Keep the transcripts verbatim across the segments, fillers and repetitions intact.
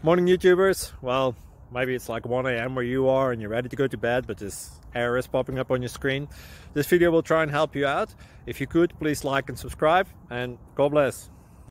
Morning YouTubers. Well, maybe it's like one A M where you are and you're ready to go to bed, but this error is popping up on your screen. This video will try and help you out. If you could, please like and subscribe, and God bless.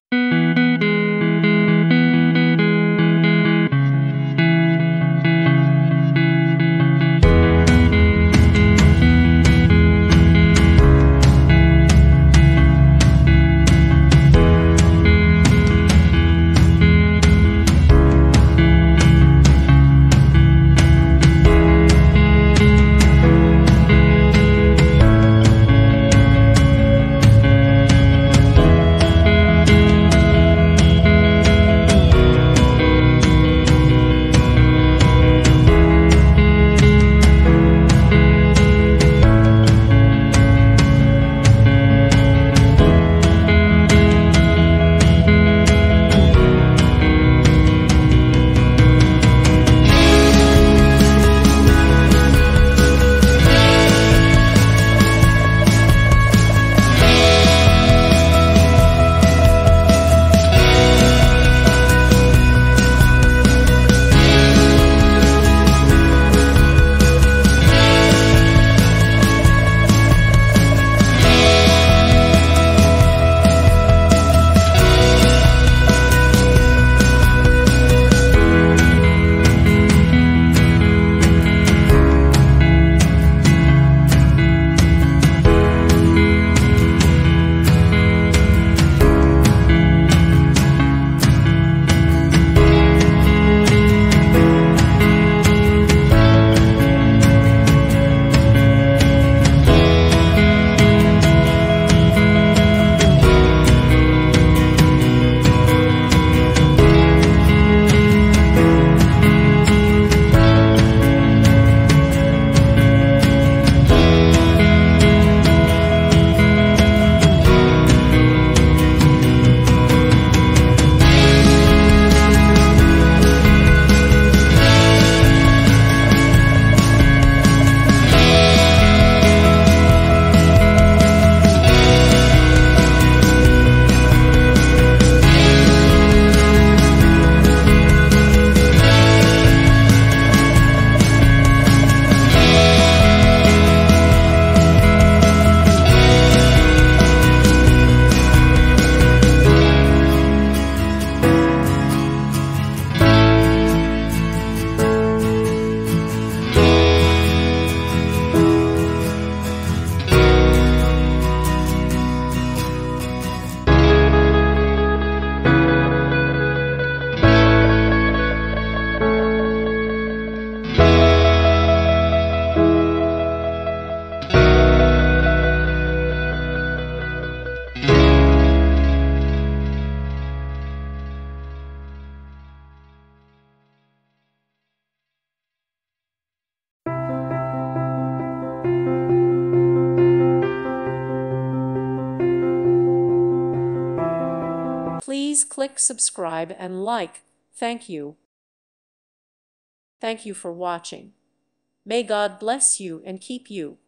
Please click subscribe and like. Thank you. Thank you for watching. May God bless you and keep you.